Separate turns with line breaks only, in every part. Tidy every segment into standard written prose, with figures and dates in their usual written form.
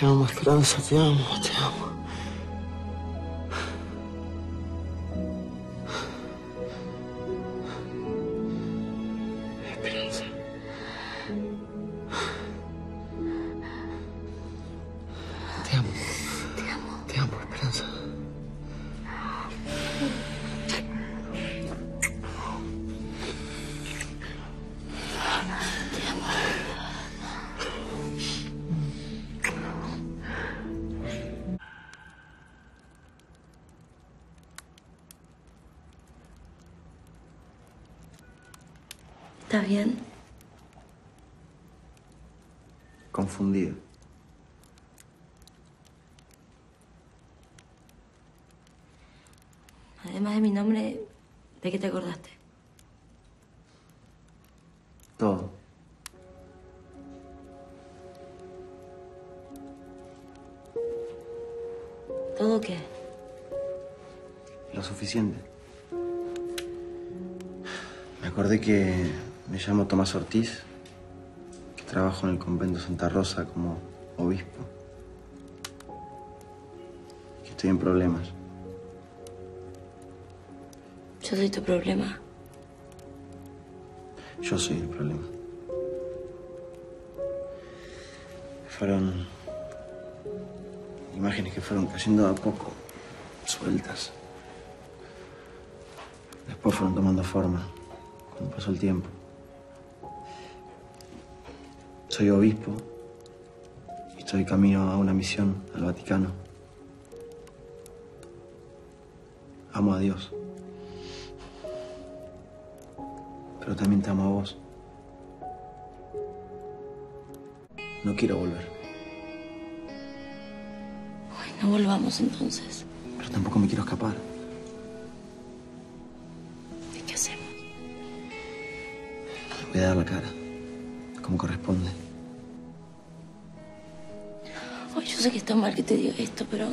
Te amo, Esperanza, te amo, te amo. Esperanza. Te amo.
Te amo.
Te amo, Esperanza.
¿Estás bien?
Confundido.
Además de mi nombre, ¿de qué te acordaste?
Todo.
¿Todo qué?
Lo suficiente. Me acordé que me llamo Tomás Ortiz, que trabajo en el convento Santa Rosa como obispo. Que estoy en problemas.
Yo soy tu problema.
Yo soy el problema. Fueron imágenes que fueron cayendo a poco, sueltas. Después fueron tomando forma cuando pasó el tiempo. Soy obispo y estoy camino a una misión al Vaticano. Amo a Dios. Pero también te amo a vos. No quiero volver.
Ay, no volvamos entonces.
Pero tampoco me quiero escapar.
¿Y qué hacemos?
Voy a dar la cara, como corresponde.
Ay, yo sé que está mal que te diga esto, pero...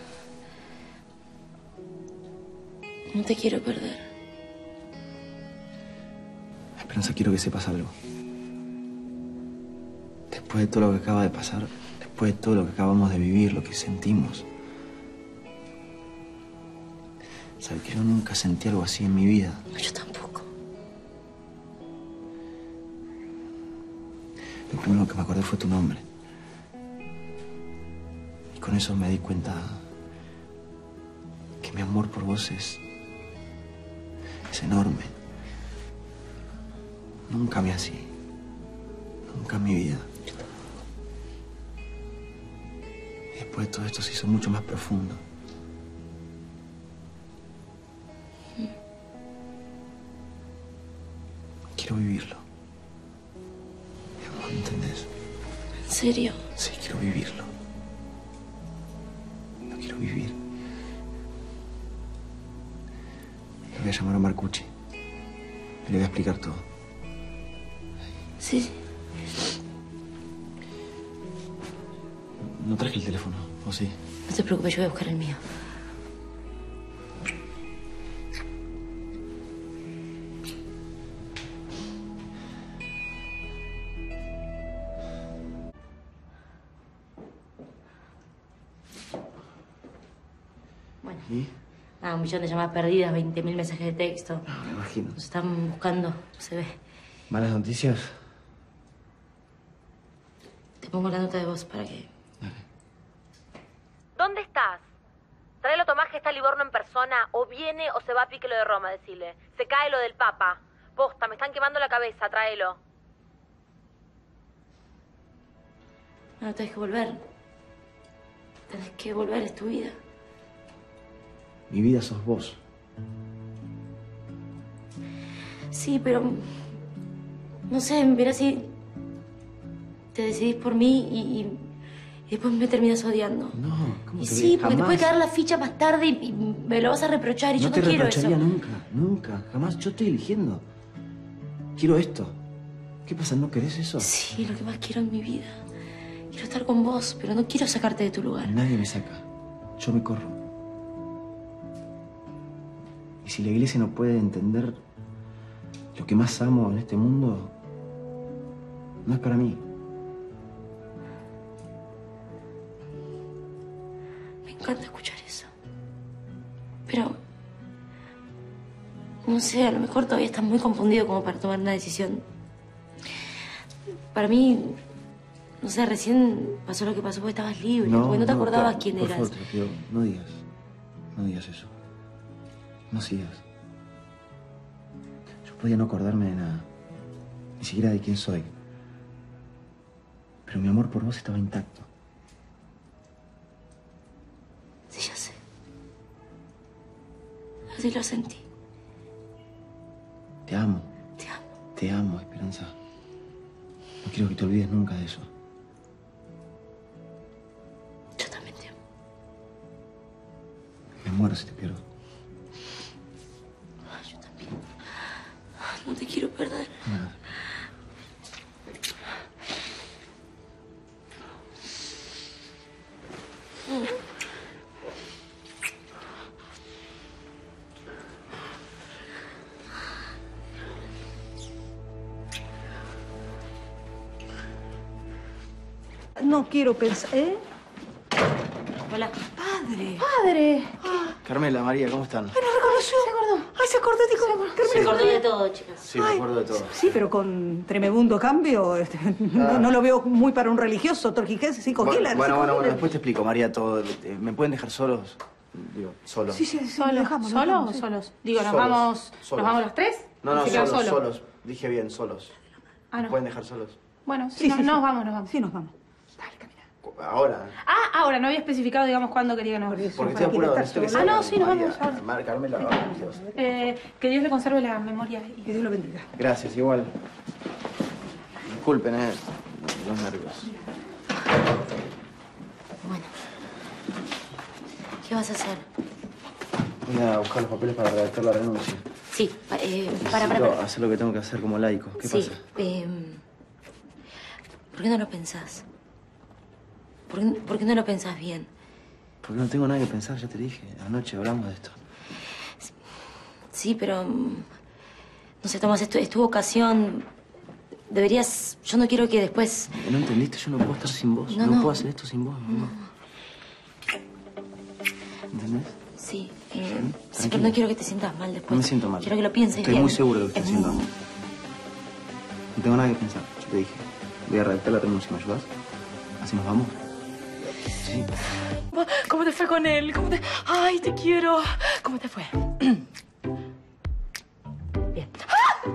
no te quiero perder.
Esperanza, quiero que sepas algo. Después de todo lo que acaba de pasar, después de todo lo que acabamos de vivir, lo que sentimos. Sabes que yo nunca sentí algo así en mi vida.
No, yo tampoco.
Lo primero que me acordé fue tu nombre. Y con eso me di cuenta que mi amor por vos es enorme. Nunca me así. Nunca en mi vida. Y después de todo esto se hizo mucho más profundo. Quiero vivirlo. Mi amor, ¿entendés?
¿En serio?
Sí, quiero vivirlo. Lo quiero vivir. Le voy a llamar a Marcucci. Y le voy a explicar todo.
Sí.
No traje el teléfono, ¿o sí?
No te preocupes, yo voy a buscar el mío. Bueno.
¿Y?
Un millón de llamadas perdidas, 20.000 mensajes de texto.
No, me imagino.
Nos están buscando, se ve.
¿Malas noticias?
Te pongo la nota de voz para que...
Dale.
¿Dónde estás? Tráelo a Tomás, que está Livorno en persona. O viene o se va a pique lo de Roma, decile. Se cae lo del Papa. Posta, me están quemando la cabeza, tráelo.
No, tenés que volver. Tenés que volver, es tu vida.
Mi vida sos vos.
Sí, pero... no sé, verás si... te decidís por mí y después me terminas odiando.
No, ¿cómo
Y
te
sí,
ves?
porque te
Jamás.
puede caer la ficha más tarde y me lo vas a reprochar y yo no quiero eso.
No te reprocharía nunca, nunca, jamás. Yo estoy eligiendo. Quiero esto. ¿Qué pasa? ¿No querés eso?
Sí, lo que más quiero en mi vida. Quiero estar con vos, pero no quiero sacarte de tu lugar.
Nadie me saca. Yo me corro. Y si la iglesia no puede entender lo que más amo en este mundo, no es para mí.
encanta escuchar eso. Pero... no sé, a lo mejor todavía estás muy confundido como para tomar una decisión. Para mí, no sé, recién pasó lo que pasó porque estabas libre, porque no te acordabas quién eras.
Por favor, te lo pido, no digas. No digas eso. No sigas. Yo podía no acordarme de nada. Ni siquiera de quién soy. Pero mi amor por vos estaba intacto.
Sí, ya sé. Así lo sentí.
Te amo.
Te amo.
Te amo, Esperanza. No quiero que te olvides nunca de eso.
Yo también te amo.
Me muero si te pierdo.
Ay, yo también. No te quiero perder.
Nada.
No quiero pensar... ¿Eh?
Hola.
¡Padre!
¡Padre!
Carmela, María, ¿cómo están?
¡Ay, nos reconoció! ¡Se acordó! ¡Ay, se acordó! Dijo,
Se acordó de todo, chicas.
Sí, me acuerdo de todo.
Sí, pero con tremebundo cambio. No lo veo muy para un religioso. Torquijense, psico-killer.
Bueno, después te explico, María, todo. ¿Me pueden dejar solos? Digo, solos.
Sí,
¿Solos?
lo dejamos,
¿Solos o
sí.
solos? Digo, ¿nos
Solos,
vamos
solos.
¿nos vamos los tres?
No,
¿Se quedan
solos. Dije bien, solos.
Ah,
¿Me
no.
pueden dejar solos?
Bueno,
Sí,
sí,
sí,
nos
sí.
vamos.
Sí, nos vamos. Dale, camina.
Ahora.
Ah, ahora, no había especificado, digamos, cuándo quería que nos...
Porque
para
estoy apurado,
que
necesito que
estar
salgan,
no, sí, nos
María.
vamos ahora.
Carmela, vamos.
que Dios le conserve la memoria.
Que Dios lo bendiga.
Gracias, igual. Disculpen, los nervios.
Bueno. ¿Qué vas a hacer?
Voy a buscar los papeles para redactar la renuncia.
Sí, para.
Necesito hacer lo que tengo que hacer como laico. ¿Qué
Sí,
pasa?
¿Por qué no lo pensás? ¿Por qué no lo pensás bien?
Porque no tengo nada que pensar, ya te dije. Anoche hablamos de esto.
Sí, pero... no sé, Tomás, es tu vocación. Deberías... Yo no quiero que después...
¿No entendiste? Yo no puedo estar sin vos.
No,
No
no.
puedo hacer esto sin vos. No. ¿Entendés?
Sí, sí,
tranquila.
pero no quiero que te sientas mal después.
No me siento mal.
Quiero que lo pienses
Estoy
bien.
muy seguro de lo que estoy
Es
haciendo. No tengo nada que pensar, yo te dije. Voy a redactar la renuncia, ¿me ayudas? ¿Así nos vamos? Sí.
¿Cómo te fue con él? Ay, te quiero. ¿Cómo te fue? Bien. ¡Ah!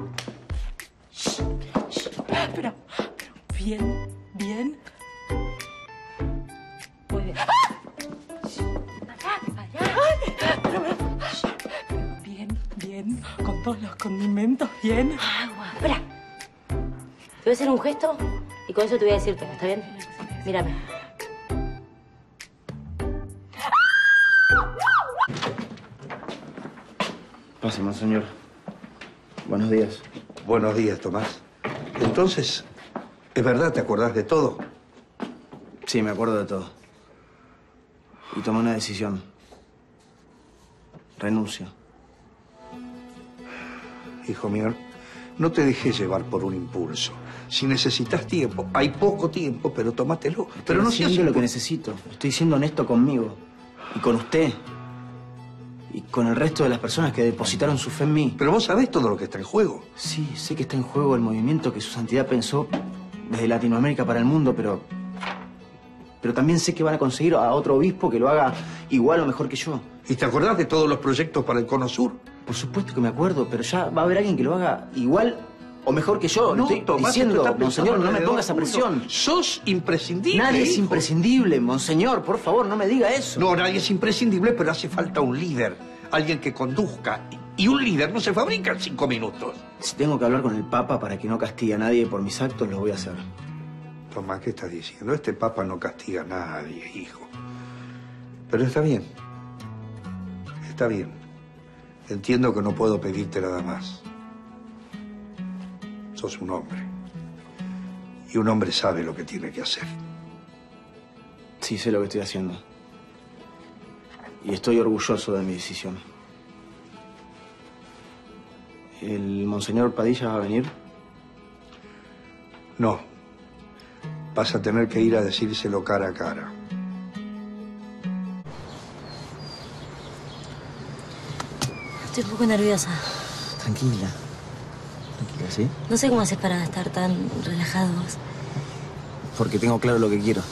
Pero bien. Muy bien. ¡Ah! Bien, con todos los condimentos, bien.
Agua. Espera. Te voy a hacer un gesto y con eso te voy a decir todo, ¿está bien? Mírame.
Pase, monseñor. Buenos días.
Buenos días, Tomás. Entonces, ¿es verdad? ¿Te acordás de todo?
Sí, me acuerdo de todo. Y tomé una decisión. Renuncio.
Hijo mío, no te dejes llevar por un impulso. Si necesitas tiempo, hay poco tiempo, pero tómatelo. Pero no seas
haciendo lo que
impul-
necesito. Estoy siendo honesto conmigo. Y con usted. Y con el resto de las personas que depositaron su fe en mí.
Pero vos sabés todo lo que está en juego.
Sí, sé que está en juego el movimiento que su santidad pensó desde Latinoamérica para el mundo, pero también sé que van a conseguir a otro obispo que lo haga igual o mejor que yo.
¿Y te acordás de todos los proyectos para el Cono Sur?
Por supuesto que me acuerdo, pero ya va a haber alguien que lo haga igual o mejor que yo. Lo estoy
Tomás,
diciendo,
esto está
monseñor,
pensando
no me
alrededor
ponga esa
tuyo.
presión.
Sos imprescindible,
Nadie es
hijo.
imprescindible, monseñor. Por favor, no me diga eso.
No, nadie es imprescindible, pero hace falta un líder. Alguien que conduzca. Y un líder no se fabrica en 5 minutos.
Si tengo que hablar con el Papa para que no castigue a nadie por mis actos, lo voy a hacer.
Tomás, ¿qué estás diciendo? Este Papa no castiga a nadie, hijo. Pero está bien. Está bien. Entiendo que no puedo pedirte nada más. Sos un hombre. Y un hombre sabe lo que tiene que hacer.
Sí, sé lo que estoy haciendo. Y estoy orgulloso de mi decisión. ¿El monseñor Padilla va a venir?
No. Vas a tener que ir a decírselo cara a cara.
Estoy un poco nerviosa.
Tranquila. Tranquila, ¿sí?
No sé cómo haces para estar tan relajado vos.
Porque tengo claro lo que quiero.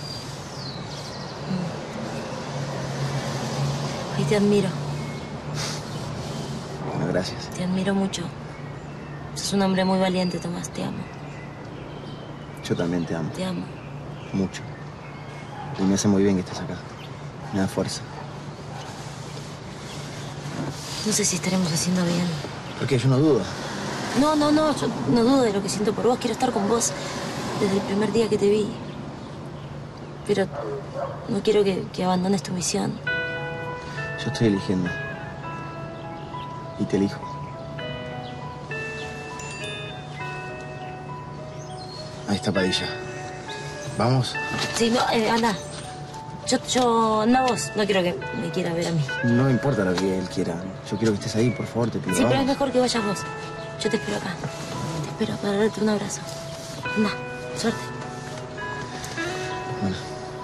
Y te admiro.
Bueno, gracias.
Te admiro mucho. Sos un hombre muy valiente, Tomás. Te amo.
Yo también te amo.
Te amo.
Mucho. Y me hace muy bien que estés acá. Me da fuerza.
No sé si estaremos haciendo bien.
¿Por qué? Yo no dudo.
No. Yo no dudo de lo que siento por vos. Quiero estar con vos desde el primer día que te vi. Pero no quiero que abandones tu misión.
Yo estoy eligiendo. Y te elijo. Ahí está Padilla. ¿Vamos?
Sí, no, anda. Anda vos. No quiero que me quiera ver a mí.
No me importa lo que él quiera. Yo quiero que estés ahí, por favor, te pido.
Sí, pero es
vamos.
mejor que vayas vos. Yo te espero acá. Te espero para darte un abrazo. Anda, suerte.
Bueno.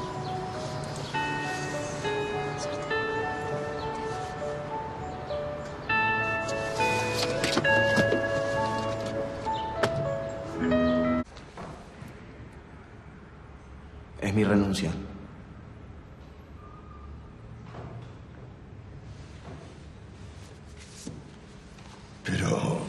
Es mi renuncia.
Pero...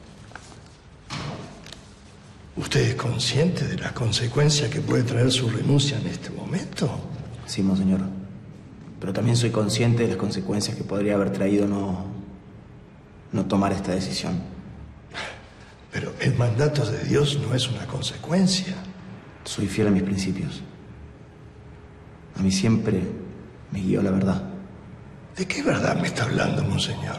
¿usted es consciente de las consecuencias que puede traer su renuncia en este momento?
Sí, monseñor. Pero también soy consciente de las consecuencias que podría haber traído no tomar esta decisión.
Pero el mandato de Dios no es una consecuencia.
Soy fiel a mis principios. A mí siempre me guió la verdad.
¿De qué verdad me está hablando, monseñor?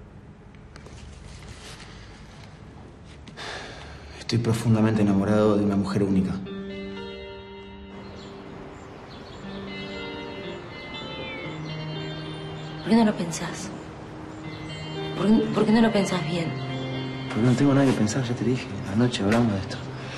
Estoy profundamente enamorado de una mujer única.
¿Por qué no lo pensás? ¿Por qué no lo pensás bien?
Porque no tengo nada que pensar, ya te dije. Anoche hablamos de esto.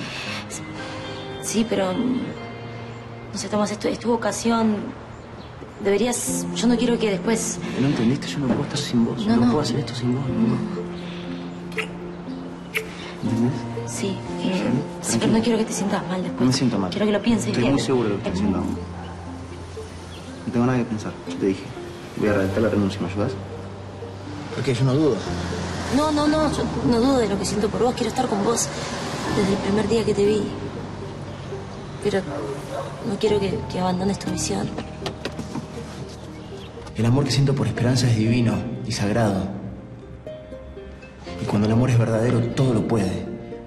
Sí, pero... no sé, Tomás, es tu vocación. Deberías... Yo no quiero que después...
¿No entendiste? Yo no puedo estar sin vos.
No.
No puedo hacer esto sin vos. ¿Entendés?
Sí, sí, pero no quiero que te sientas mal después.
No me siento mal.
Quiero que lo pienses
Estoy
bien.
muy seguro de lo que estoy haciendo. No tengo nada que pensar, yo te dije. Voy a redactar la renuncia, ¿me ayudas? ¿Por qué? Yo no dudo.
No, yo no dudo de lo que siento por vos. Quiero estar con vos desde el primer día que te vi. Pero no quiero que abandones tu misión.
El amor que siento por Esperanza es divino y sagrado. Y cuando el amor es verdadero, todo lo puede.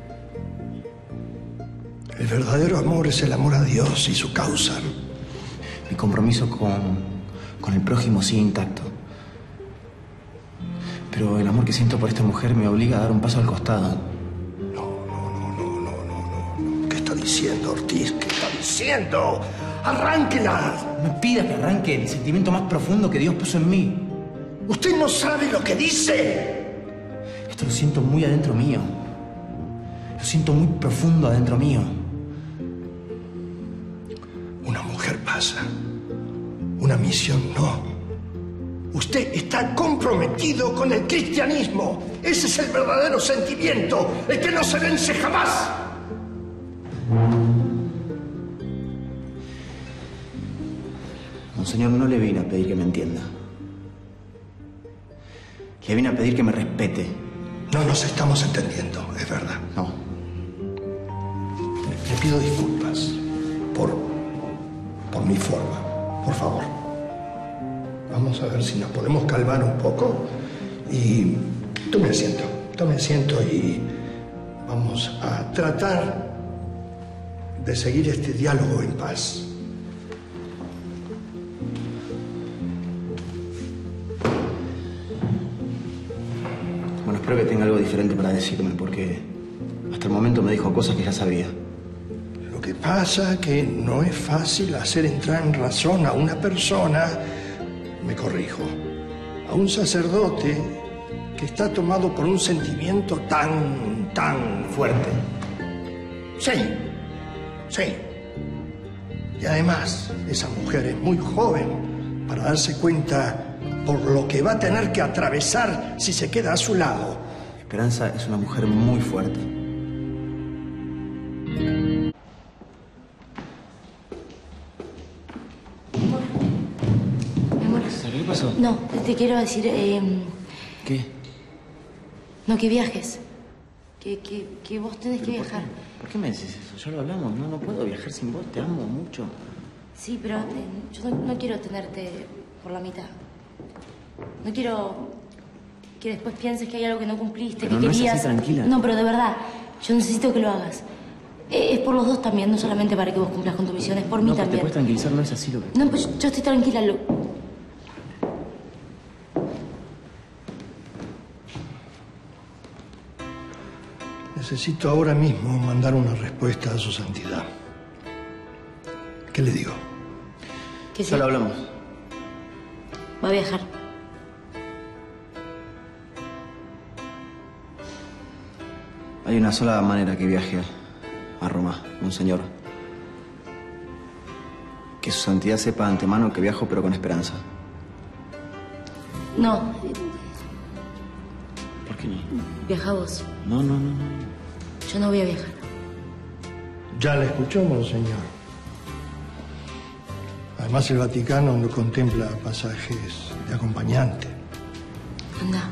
El verdadero amor es el amor a Dios y su causa.
Mi compromiso con el prójimo sigue intacto. Pero el amor que siento por esta mujer me obliga a dar un paso al costado.
No. ¿Qué está diciendo, Ortiz? ¿Qué está diciendo? ¡Arránquela!
No me pidas que arranque el sentimiento más profundo que Dios puso en mí.
Usted no sabe lo que dice.
Esto lo siento muy adentro mío. Lo siento muy profundo adentro mío.
Una mujer pasa. Una misión no. Usted está comprometido con el cristianismo. Ese es el verdadero sentimiento, el que no se vence jamás.
Monseñor, no le vine a pedir que me entienda. Le vine a pedir que me respete.
No nos estamos entendiendo, es verdad.
No.
Le pido disculpas por mi forma, por favor. Vamos a ver si nos podemos calmar un poco y tome asiento y vamos a tratar de seguir este diálogo en paz.
Bueno, espero que tenga algo diferente para decirme, porque hasta el momento me dijo cosas que ya sabía.
Lo que pasa es que no es fácil hacer entrar en razón a una persona, me corrijo, a un sacerdote que está tomado por un sentimiento tan fuerte. Sí. Y además, esa mujer es muy joven para darse cuenta por lo que va a tener que atravesar si se queda a su lado.
Esperanza es una mujer muy fuerte.
Mi amor.
¿Qué pasó?
No, te quiero decir...
¿Qué?
No, que viajes. Que vos tenés que viajar.
¿Por qué me decís eso? Ya lo hablamos. No puedo viajar sin vos. Te amo mucho.
Sí, pero yo no quiero tenerte por la mitad. No quiero que después pienses que hay algo que no cumpliste,
Pero
que
no es
querías...
así, tranquila.
No, pero de verdad, yo necesito que lo hagas. Es por los dos también, no solamente para que vos cumplas con tu misión, es por mí
No, pues te
también.
puedes tranquilizar, no es así lo que...
No, pues yo estoy tranquila.
Necesito ahora mismo mandar una respuesta a su santidad. ¿Qué le digo?
Que sí.
Ya lo hablamos.
Va a viajar.
Hay una sola manera que viaje a Roma, Monseñor. Que su santidad sepa de antemano que viajo, pero con esperanza.
No,
¿Por qué no?
viaja vos.
No.
Yo no voy a viajar.
Ya la escuchó, monseñor. Además, el Vaticano no contempla pasajes de acompañante.
Anda.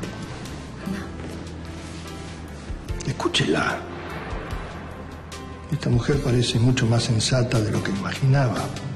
Escúchela. Esta mujer parece mucho más sensata de lo que imaginaba.